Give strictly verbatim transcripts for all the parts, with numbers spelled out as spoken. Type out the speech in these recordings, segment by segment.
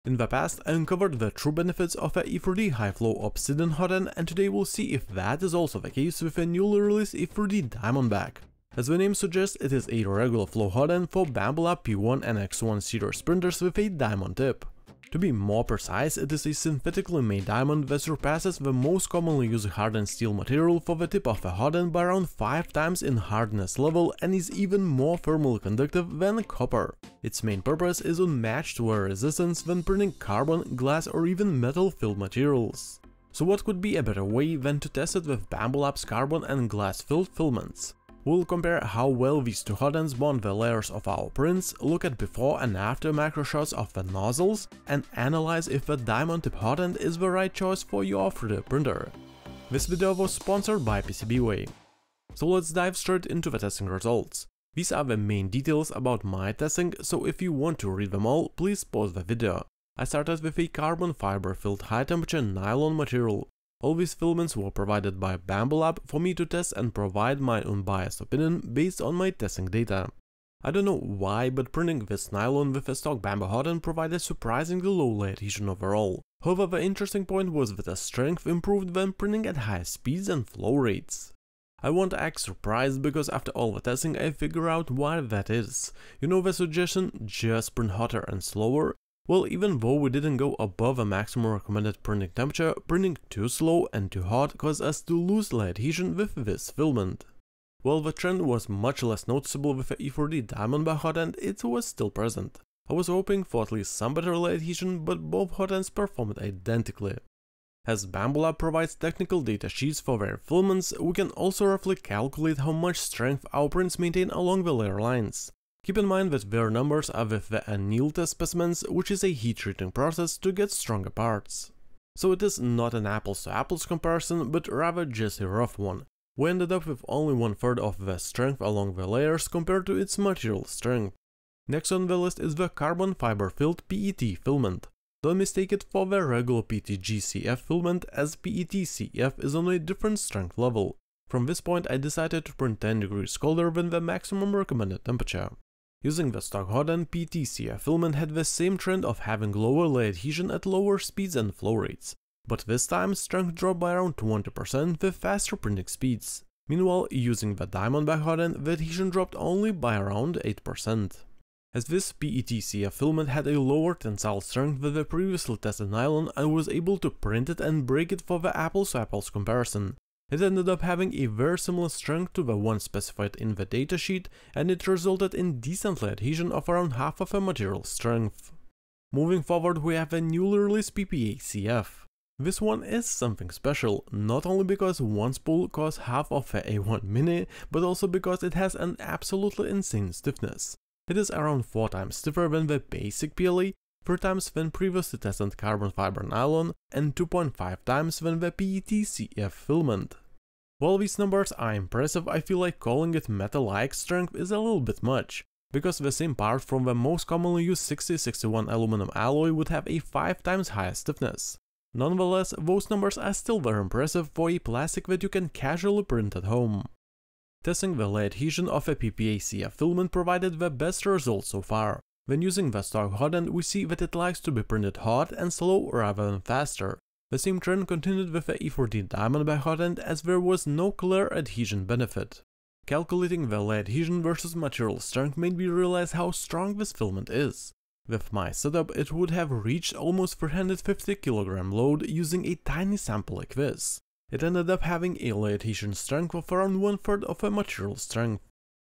In the past, I uncovered the true benefits of a E three D high-flow ObXidian hotend, and today we'll see if that is also the case with a newly released E three D Diamondback. As the name suggests, it is a regular flow hotend for Bambu Lab P one and X one series printers with a diamond tip. To be more precise, it is a synthetically made diamond that surpasses the most commonly used hardened steel material for the tip of a hotend by around five times in hardness level and is even more thermally conductive than copper. Its main purpose is unmatched wear resistance when printing carbon, glass or even metal-filled materials. So what could be a better way than to test it with Bambu Lab's carbon and glass-filled filaments? We'll compare how well these two hotends bond the layers of our prints, look at before and after macro shots of the nozzles, and analyze if the diamond tip hotend is the right choice for your three D printer. This video was sponsored by PCBWay. So let's dive straight into the testing results. These are the main details about my testing, so if you want to read them all, please pause the video. I started with a carbon fiber filled high temperature nylon material. All these filaments were provided by Bambu Lab for me to test and provide my unbiased opinion based on my testing data. I don't know why, but printing this nylon with a stock Bambu hotend provided surprisingly low layer adhesion overall. However, the interesting point was that the strength improved when printing at high speeds and flow rates. I won't act surprised because after all the testing I figure out why that is. You know the suggestion, just print hotter and slower? Well, even though we didn't go above a maximum recommended printing temperature, printing too slow and too hot caused us to lose layer adhesion with this filament. While the trend was much less noticeable with the E three D Diamondback hotend, it was still present. I was hoping for at least some better layer adhesion, but both hotends performed identically. As Bambu Lab provides technical data sheets for their filaments, we can also roughly calculate how much strength our prints maintain along the layer lines. Keep in mind that their numbers are with the anneal test specimens, which is a heat treating process to get stronger parts. So it is not an apples to apples comparison, but rather just a rough one. We ended up with only one third of the strength along the layers compared to its material strength. Next on the list is the carbon fiber filled P E T filament. Don't mistake it for the regular P T G C F filament, as P E T C F is on a different strength level. From this point I decided to print ten degrees colder than the maximum recommended temperature. Using the stock hotend, P T C F filament had the same trend of having lower layer adhesion at lower speeds and flow rates, but this time strength dropped by around twenty percent with faster printing speeds. Meanwhile, using the Diamondback hotend, the adhesion dropped only by around eight percent. As this P E T C F filament had a lower tensile strength than the previously tested nylon, I was able to print it and break it for the apples to apples comparison. It ended up having a very similar strength to the one specified in the datasheet, and it resulted in decent layer adhesion of around half of the material strength. Moving forward, we have a newly released P P A C F. This one is something special, not only because one spool costs half of the A one Mini, but also because it has an absolutely insane stiffness. It is around four times stiffer than the basic P L A, three times than previously tested carbon fiber nylon, and two point five times than the P E T C F filament. While these numbers are impressive, I feel like calling it metal-like strength is a little bit much, because the same part from the most commonly used sixty sixty-one aluminum alloy would have a five times higher stiffness. Nonetheless, those numbers are still very impressive for a plastic that you can casually print at home. Testing the layer adhesion of a P P A C F filament provided the best results so far. When using the stock hotend, we see that it likes to be printed hot and slow rather than faster. The same trend continued with the E three D Diamondback hotend, as there was no clear adhesion benefit. Calculating the layer adhesion versus material strength made me realize how strong this filament is. With my setup, it would have reached almost three hundred fifty kilogram load using a tiny sample like this. It ended up having a layer adhesion strength of around one third of a material strength.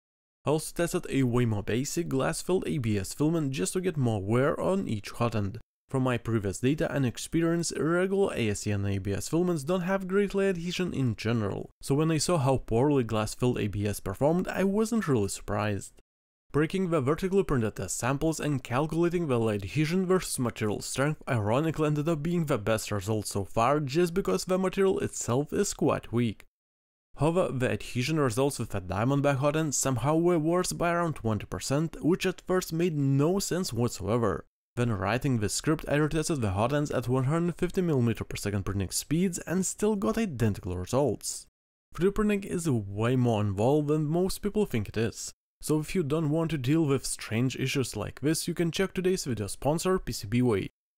I also tested a way more basic glass-filled A B S filament just to get more wear on each hotend. From my previous data and experience, regular ASEAN A B S filaments don't have great layer adhesion in general, so when I saw how poorly glass-filled A B S performed, I wasn't really surprised. Breaking the vertically printed test samples and calculating the layer adhesion versus material strength ironically ended up being the best result so far, just because the material itself is quite weak. However, the adhesion results with the Diamondback hotend somehow were worse by around twenty percent, which at first made no sense whatsoever. When writing this script, I retested the hotends at one hundred fifty millimeters per second printing speeds and still got identical results. three D printing is way more involved than most people think it is. So if you don't want to deal with strange issues like this, you can check today's video sponsor PCBWay.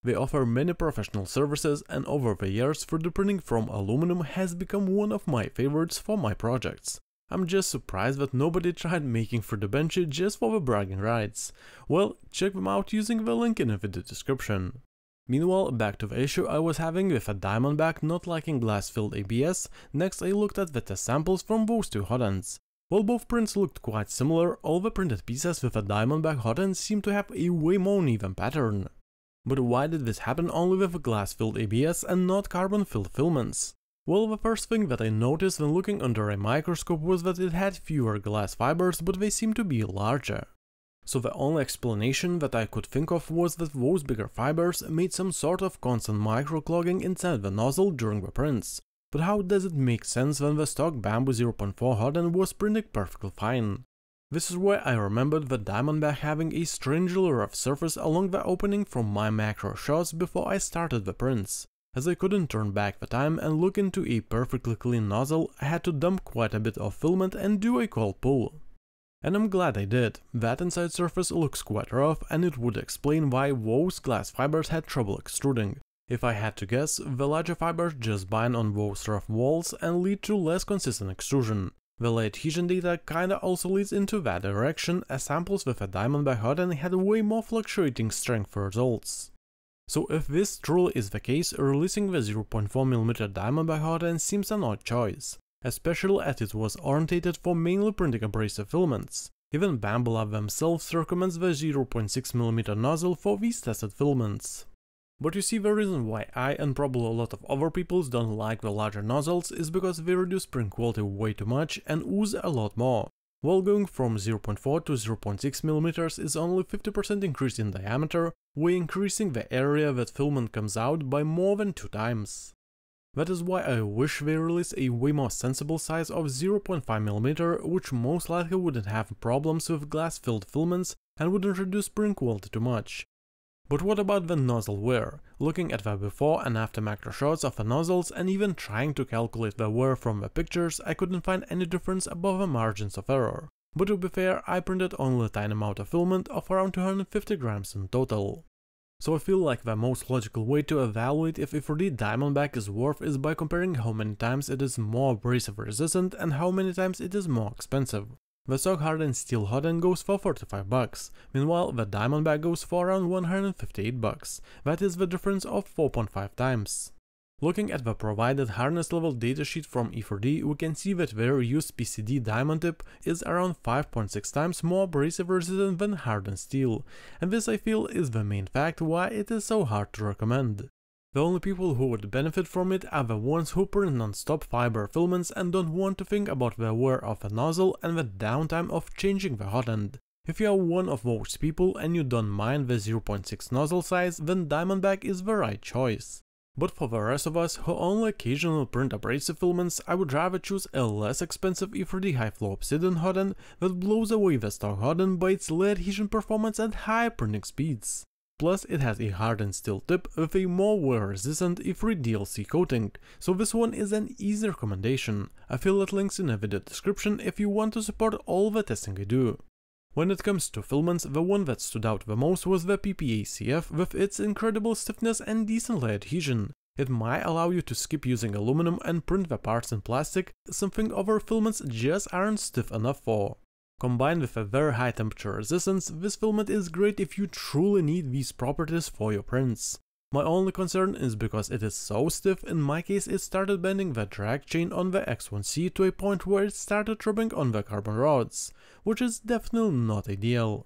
They offer many professional services, and over the years three D printing from aluminum has become one of my favorites for my projects. I'm just surprised that nobody tried making three D benches just for the bragging rights. Well, check them out using the link in the video description. Meanwhile, back to the issue I was having with a Diamondback not liking glass-filled A B S. Next I looked at the test samples from those two hotends. While both prints looked quite similar, all the printed pieces with a Diamondback hotend seemed to have a way more uneven pattern. But why did this happen only with a glass-filled A B S and not carbon-filled filaments? Well, the first thing that I noticed when looking under a microscope was that it had fewer glass fibers, but they seemed to be larger. So the only explanation that I could think of was that those bigger fibers made some sort of constant microclogging inside the nozzle during the prints. But how does it make sense when the stock Bambu zero point four hotend was printing perfectly fine? This is where I remembered the Diamondback having a strangely rough surface along the opening from my macro shots before I started the prints. As I couldn't turn back the time and look into a perfectly clean nozzle, I had to dump quite a bit of filament and do a cold pull. And I'm glad I did. That inside surface looks quite rough, and it would explain why those glass fibers had trouble extruding. If I had to guess, the larger fibers just bind on those rough walls and lead to less consistent extrusion. The layer adhesion data kinda also leads into that direction, as samples with a Diamondback hotend had way more fluctuating strength results. So if this truly is the case, releasing the zero point four millimeter Diamondback hotend seems an odd choice, especially as it was orientated for mainly printing abrasive filaments. Even Bambu Lab themselves recommends the zero point six millimeter nozzle for these tested filaments. But you see, the reason why I and probably a lot of other people don't like the larger nozzles is because they reduce print quality way too much and ooze a lot more. While going from zero point four to zero point six millimeters is only fifty percent increase in diameter, way increasing the area that filament comes out by more than two times. That is why I wish they release a way more sensible size of zero point five millimeter, which most likely wouldn't have problems with glass-filled filaments and wouldn't reduce print quality too much. But what about the nozzle wear? Looking at the before and after macro shots of the nozzles and even trying to calculate the wear from the pictures, I couldn't find any difference above the margins of error. But to be fair, I printed only a tiny amount of filament of around two hundred fifty grams in total. So I feel like the most logical way to evaluate if E three D Diamondback is worth is by comparing how many times it is more abrasive resistant and how many times it is more expensive. The stock hardened steel hotend goes for forty-five bucks, meanwhile the Diamondback goes for around one hundred fifty-eight bucks. That is the difference of four point five times. Looking at the provided hardness level datasheet from E three D, we can see that their used P C D diamond tip is around five point six times more abrasive resistant than hardened steel, and this I feel is the main fact why it is so hard to recommend. The only people who would benefit from it are the ones who print non-stop fiber filaments and don't want to think about the wear of a nozzle and the downtime of changing the hotend. If you are one of those people and you don't mind the zero point six nozzle size, then Diamondback is the right choice. But for the rest of us who only occasionally print abrasive filaments, I would rather choose a less expensive E three D high-flow ObXidian hotend that blows away the stock hotend by its layer adhesion performance and high printing speeds. Plus, it has a hardened steel tip with a more wear-resistant E three D L C coating, so this one is an easy recommendation. Affiliate links in the video description if you want to support all the testing I do. When it comes to filaments, the one that stood out the most was the P P A C F with its incredible stiffness and decent layer adhesion. It might allow you to skip using aluminum and print the parts in plastic, something other filaments just aren't stiff enough for. Combined with a very high temperature resistance, this filament is great if you truly need these properties for your prints. My only concern is because it is so stiff, in my case it started bending the drag chain on the X one C to a point where it started rubbing on the carbon rods, which is definitely not ideal.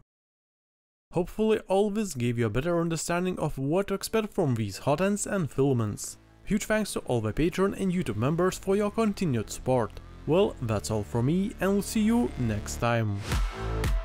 Hopefully all this gave you a better understanding of what to expect from these hotends and filaments. Huge thanks to all the Patreon and YouTube members for your continued support. Well, that's all from me, and we'll see you next time.